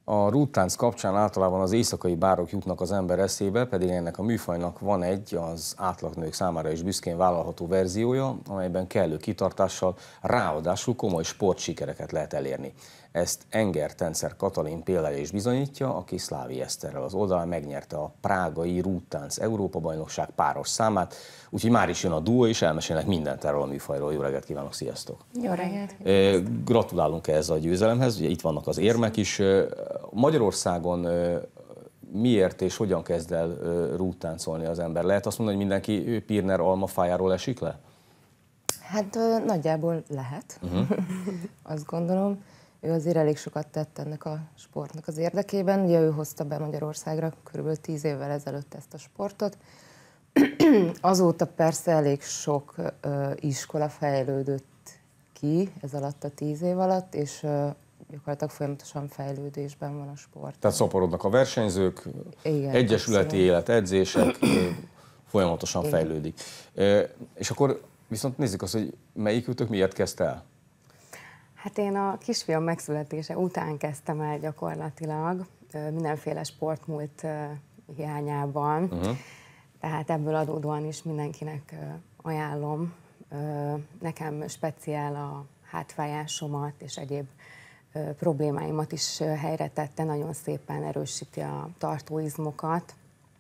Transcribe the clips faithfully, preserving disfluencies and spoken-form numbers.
A rúttánc kapcsán általában az éjszakai bárok jutnak az ember eszébe, pedig ennek a műfajnak van egy az átlagnők számára is büszkén vállalható verziója, amelyben kellő kitartással, ráadásul komoly sportsikereket lehet elérni. Ezt Enger Tencer Katalin példája is bizonyítja, aki Szlávi Eszterrel az oldalán megnyerte a prágai rúttánc Európa-bajnokság páros számát, úgyhogy már is jön a duó, és elmesélnek mindent erről a műfajról. Jó reggelt kívánok, sziasztok! Jó reggelt! Gratulálunk ehhez a győzelemhez, ugye itt vannak az érmek is. Magyarországon miért és hogyan kezd el rúttáncolni az ember? Lehet azt mondani, hogy mindenki Pirner almafájáról esik le? Hát nagyjából lehet, uh-huh. Azt gondolom. Ő azért elég sokat tett ennek a sportnak az érdekében. Ugye ő hozta be Magyarországra körülbelül tíz évvel ezelőtt ezt a sportot. Azóta persze elég sok uh, iskola fejlődött ki ez alatt a tíz év alatt, és uh, gyakorlatilag folyamatosan fejlődésben van a sport. Tehát szaporodnak a versenyzők, igen, egyesületi abszolút. Élet, edzések, folyamatosan igen. fejlődik. E, és akkor viszont nézzük azt, hogy melyikőtök miért kezdte el? Hát én a kisfiam megszületése után kezdtem el gyakorlatilag, mindenféle sportmúlt hiányában, uh-huh. tehát ebből adódóan is mindenkinek ajánlom. Nekem speciál a hátfájásomat és egyéb problémáimat is helyre tette, nagyon szépen erősíti a tartóizmokat.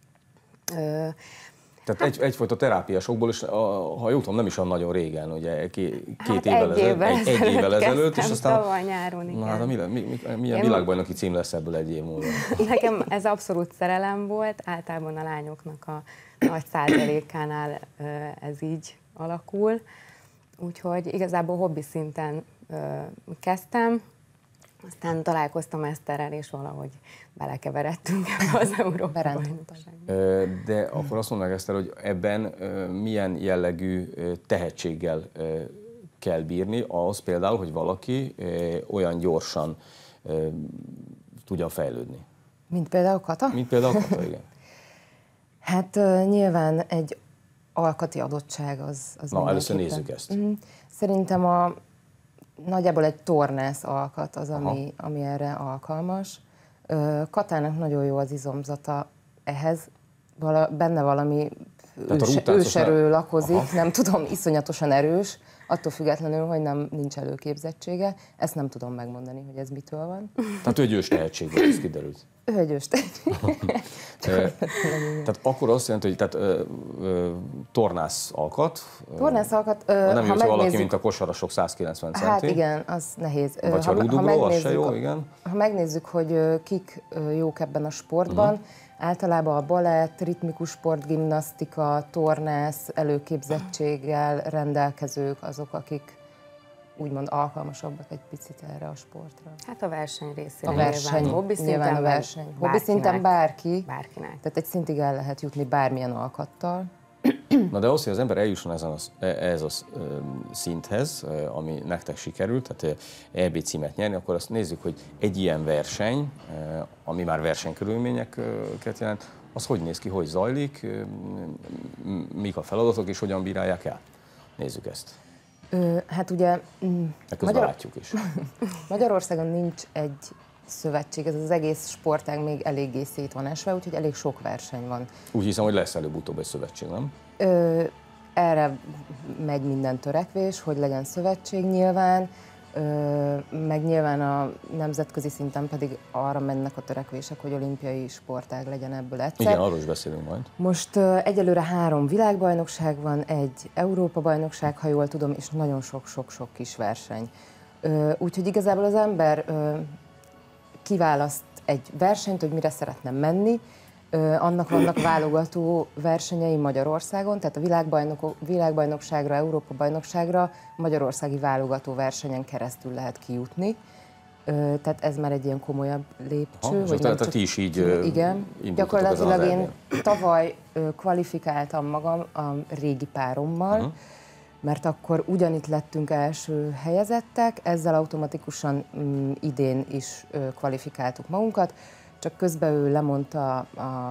Tehát egy, egyfajta terápiásokból, és a, ha jól tudom, nem is olyan nagyon régen, ugye két hát évvel egy évvel ezelőtt, egy, egy évvel ezelőtt, és aztán tavaly nyáron, igen. Na, hát mi, mi, mi, milyen világbajnoki cím lesz ebből egy év múlva? Nekem ez abszolút szerelem volt, általában a lányoknak a nagy százalékánál ez így alakul, úgyhogy igazából hobbi szinten kezdtem, aztán találkoztam Eszterrel, és valahogy belekeveredtünk ebbe az Európa-bajnokságba. De akkor azt mondják, Eszter, hogy ebben milyen jellegű tehetséggel kell bírni, ahhoz például, hogy valaki olyan gyorsan tudjon fejlődni. Mint például Kata? Mint például Kata, igen. Hát uh, nyilván egy alkati adottság az, az Na, először nézzük ezt. Mm, szerintem a nagyjából egy tornász alkat az, ami, ami erre alkalmas. Katának nagyon jó az izomzata ehhez, vala, benne valami ős, őserő lakozik, aha. nem tudom, iszonyatosan erős, attól függetlenül, hogy nem, nincs előképzettsége. Ezt nem tudom megmondani, hogy ez mitől van. Tehát ő egy ős tehetségből, ez kiderült. Ő egy ős tehetség. Tehát akkor azt jelenti, hogy tehát, ö, ö, tornász alkat. Tornász alkat. Ö, nem ha jött megnézzük, valaki, mint a kosarasok száz kilencven centi. Hát igen, az nehéz. Vagy ha rúdugró, az se jó, igen. Ha megnézzük, hogy kik jók ebben a sportban, uh-huh. általában a balett, ritmikus sport, gimnasztika, tornász, előképzettséggel rendelkezők azok, akik úgymond alkalmasabbak egy picit erre a sportra. Hát a verseny részére. A verseny, nyilván, hobbi szinten, nyilván a verseny. Hobbi szinten bárki, bárkinek. Tehát egy szintig el lehet jutni bármilyen alkattal. Na de ahhoz, hogy az ember eljusson ezen a, ez a szinthez, ami nektek sikerült, tehát é bé címet nyerni, akkor azt nézzük, hogy egy ilyen verseny, ami már versenykörülményeket jelent, az hogy néz ki, hogy zajlik, mik a feladatok és hogyan bírálják el. Nézzük ezt. Ö, hát ugye Magyar... látjuk is. Magyarországon nincs egy szövetség, ez az egész sportág még eléggé szét van esve, úgyhogy elég sok verseny van. Úgy hiszem, hogy lesz előbb-utóbb egy szövetség, nem? Ö, erre megy minden törekvés, hogy legyen szövetség nyilván, ö, meg nyilván a nemzetközi szinten pedig arra mennek a törekvések, hogy olimpiai sportág legyen ebből egyszer. Igen, arról is beszélünk majd. Most ö, egyelőre három világbajnokság van, egy Európa-bajnokság, ha jól tudom, és nagyon sok-sok-sok kis verseny. Ö, úgyhogy igazából az ember ö, kiválaszt egy versenyt, hogy mire szeretne menni. Ö, annak vannak válogató versenyei Magyarországon, tehát a világbajnok, világbajnokságra, Európa-bajnokságra magyarországi válogató versenyen keresztül lehet kijutni. Ö, tehát ez már egy ilyen komolyabb lépcső. Ha, hogy tehát csak, ti is így igen, gyakorlatilag én tavaly ö, kvalifikáltam magam a régi párommal, uh-huh. mert akkor ugyanitt lettünk első helyezettek, ezzel automatikusan mm, idén is ö, kvalifikáltuk magunkat, csak közben ő lemondta a, a,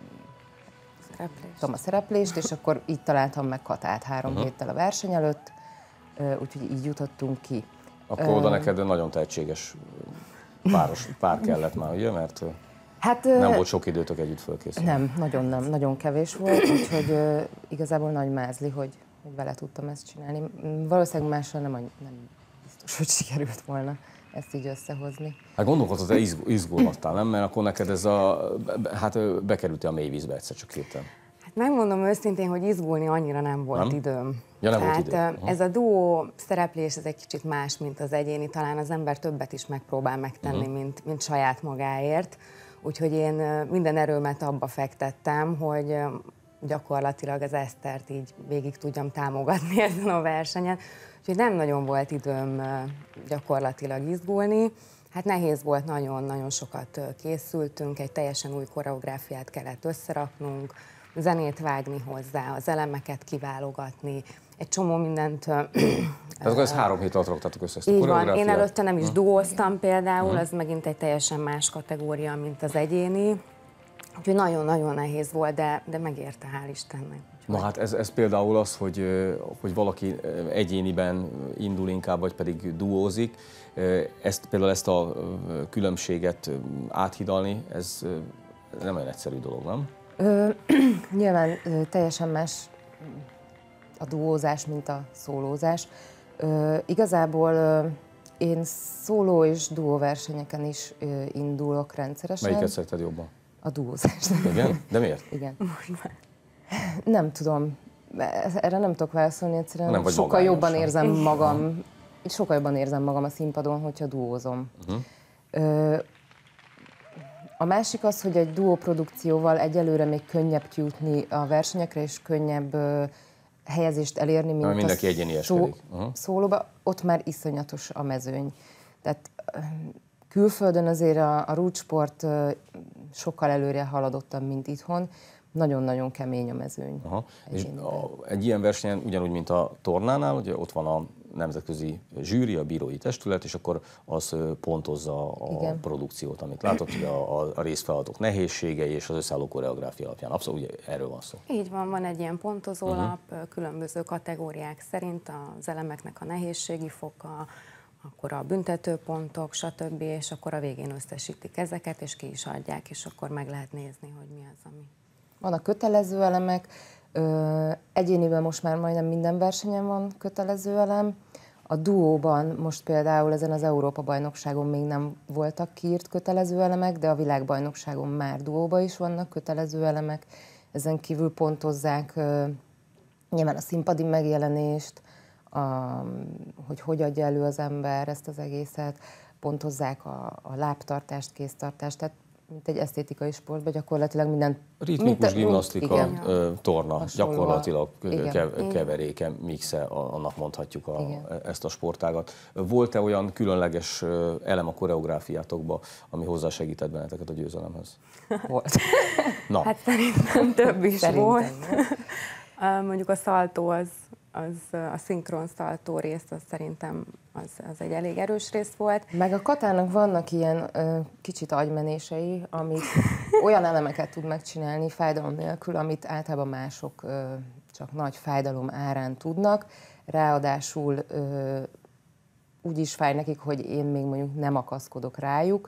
szereplést. Tudom, a szereplést, és akkor így találtam meg Katát három uh-huh. héttel a verseny előtt, ö, úgyhogy így jutottunk ki. Akkor oda neked nagyon tehetséges páros, pár kellett már, ugye, mert Hát, nem volt sok időtök együtt fölkészülni. Nem, nagyon nem, nagyon kevés volt, úgyhogy uh, igazából nagy mázli, hogy, hogy vele tudtam ezt csinálni. Valószínűleg mással nem, nem biztos, hogy sikerült volna ezt így összehozni. Hát gondolkodsz, te izgulmattál, nem? Mert akkor neked ez a, hát bekerültél a mélyvízbe egyszer csak hirtelen. Hát megmondom őszintén, hogy izgulni annyira nem volt nem? időm. Ja, nem Tehát volt idő. ez a duó szereplés, ez egy kicsit más, mint az egyéni. Talán az ember többet is megpróbál megtenni, uh-huh. mint, mint saját magáért. Úgyhogy én minden erőmet abba fektettem, hogy gyakorlatilag az Esztert így végig tudjam támogatni ezen a versenyen. Úgyhogy nem nagyon volt időm gyakorlatilag izgulni. Hát nehéz volt, nagyon-nagyon sokat készültünk, egy teljesen új koreográfiát kellett összeraknunk, zenét vágni hozzá, az elemeket kiválogatni, egy csomó mindent. Tehát akkor ez három hét alatt raktatok össze ezt a így koreográfiát? Van, én előtte nem is duóztam például, az megint egy teljesen más kategória, mint az egyéni. Úgyhogy nagyon-nagyon nehéz volt, de, de megérte, hál' Istennek. Na hát ez, ez például az, hogy, hogy valaki egyéniben indul inkább, vagy pedig duózik. Ezt, például ezt a különbséget áthidalni, ez nem olyan egyszerű dolog, nem? Ö, nyilván ö, teljesen más a duózás, mint a szólózás. Ö, igazából ö, én szóló és duó versenyeken is ö, indulok rendszeresen. Melyiket szereted jobban? A duózást. Igen? De miért? Igen. Nem tudom. Erre nem tudok válaszolni, egyszerűen nem sokkal jobban érzem magam, sokkal jobban érzem magam a színpadon, hogyha duózom. Uh-huh. Ö, A másik az, hogy egy duó produkcióval egyelőre még könnyebb kijutni a versenyekre, és könnyebb uh, helyezést elérni, mint Na, mindenki egyénieskedik. Uh-huh. Szólóba. Ott már iszonyatos a mezőny. Tehát uh, külföldön azért a, a rúdsport uh, sokkal előre haladottabb, mint itthon. Nagyon-nagyon kemény a mezőny. Aha. És a, egy ilyen versenyen, ugyanúgy, mint a tornánál, ugye ott van a nemzetközi zsűri, a bírói testület, és akkor az pontozza a Igen. produkciót, amit látott, ugye a, a, a részfeladatok nehézségei és az összeálló koreográfia alapján. Abszolút ugye erről van szó. Így van, van egy ilyen pontozólap, uh-huh. különböző kategóriák szerint az elemeknek a nehézségi foka, akkor a büntetőpontok, stb., és akkor a végén összesítik ezeket, és ki is adják, és akkor meg lehet nézni, hogy mi az, ami... Van a kötelező elemek, Ö, egyéniben most már majdnem minden versenyen van kötelező elem. A duóban most például ezen az Európa-bajnokságon még nem voltak kiírt kötelező elemek, de a világbajnokságon már duóban is vannak kötelező elemek. Ezen kívül pontozzák ö, nyilván a színpadi megjelenést, a, hogy hogy adja elő az ember ezt az egészet, pontozzák a, a lábtartást, kéztartást, tehát mint egy esztétikai sportban gyakorlatilag minden... Ritmikus a, gimnasztika, igen. torna, Hasonló. gyakorlatilag Igen. keveréke, mixe, annak mondhatjuk a, ezt a sportágat. Volt-e olyan különleges elem a koreográfiátokban, ami hozzásegített benneteket a győzelemhez? Volt. Na. Hát szerintem több is szerintem. volt. Mondjuk a szaltó, az, az, a szinkron szaltó részt, az szerintem az, az egy elég erős rész volt. Meg a Katának vannak ilyen ö, kicsit agymenései, amit olyan elemeket tud megcsinálni fájdalom nélkül, amit általában mások ö, csak nagy fájdalom árán tudnak. Ráadásul ö, úgy is fáj nekik, hogy én még mondjuk nem akaszkodok rájuk.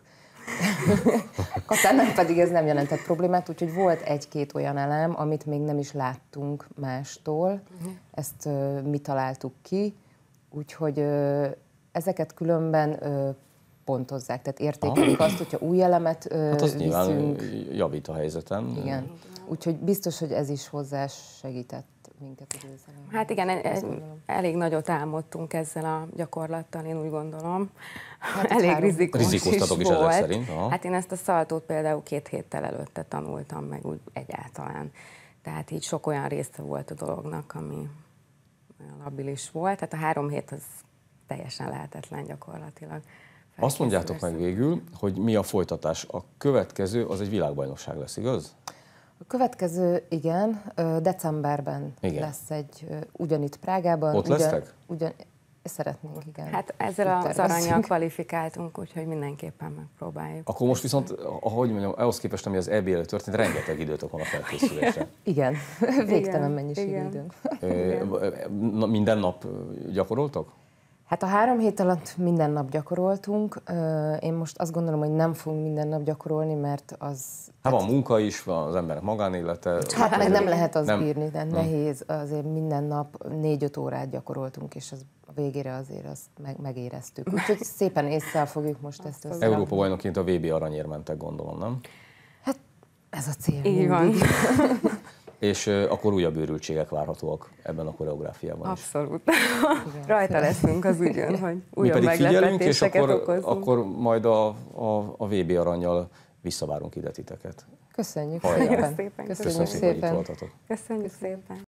Katának pedig ez nem jelentett problémát, úgyhogy volt egy-két olyan elem, amit még nem is láttunk mástól. Uh-huh. Ezt ö, mi találtuk ki. Úgyhogy ö, ezeket különben ö, pontozzák, tehát értékelik azt, hogyha új elemet ö, hát az viszünk. Javít a helyzeten. Igen. Úgyhogy biztos, hogy ez is hozzá segített minket a győzelemben. Hát igen, e- elég nagyot álmodtunk ezzel a gyakorlattal, én úgy gondolom. Hát elég rizikós Rizikóztatok is, is ezek szerint. Aha. Hát én ezt a szaltót például két héttel előtte tanultam meg úgy egyáltalán. Tehát így sok olyan része volt a dolognak, ami labilis volt. Tehát a három hét az teljesen lehetetlen gyakorlatilag. Azt mondjátok meg végül, hogy mi a folytatás. A következő az egy világbajnokság lesz, igaz? A következő, igen, decemberben igen. lesz egy, ugyanitt Prágában. Ott ugyan, lesztek? Ugyan, szeretnénk, igen. Hát ezzel az arannyal kvalifikáltunk, úgyhogy mindenképpen megpróbáljuk. Akkor most viszont, ahogy mondjam, ahhoz képest, ami az é bé előtt történt, rengeteg időtök van a felkészülésre. Igen, végtelen mennyiségű időnk. Minden nap gyakoroltok? Hát a három hét alatt minden nap gyakoroltunk. Én most azt gondolom, hogy nem fogunk minden nap gyakorolni, mert az... Hát van munka is, van az emberek magánélete. Hát meg nem lehet azt nem. bírni, de nehéz. Azért minden nap négy-öt órát gyakoroltunk, és az a végére azért azt meg, megéreztük. Úgyhogy szépen észre fogjuk most ezt össze. Európa bajnokként a vé bé aranyért mentek, gondolom, nem? Hát ez a cél. Így van. És uh, akkor újabb őrültségek várhatóak ebben a koreográfiában is. Abszolút. Rajta leszünk az ügyön, hogy Mi újabb pedig figyelünk, és meglepetéseket akkor, okozunk. akkor majd a, a, a vé bé arannyal visszavárunk ide titeket. Köszönjük Hajrá. szépen. Szépen Köszönjük Köszönjük szépen, hogy itt szépen. voltatok. Köszönjük szépen.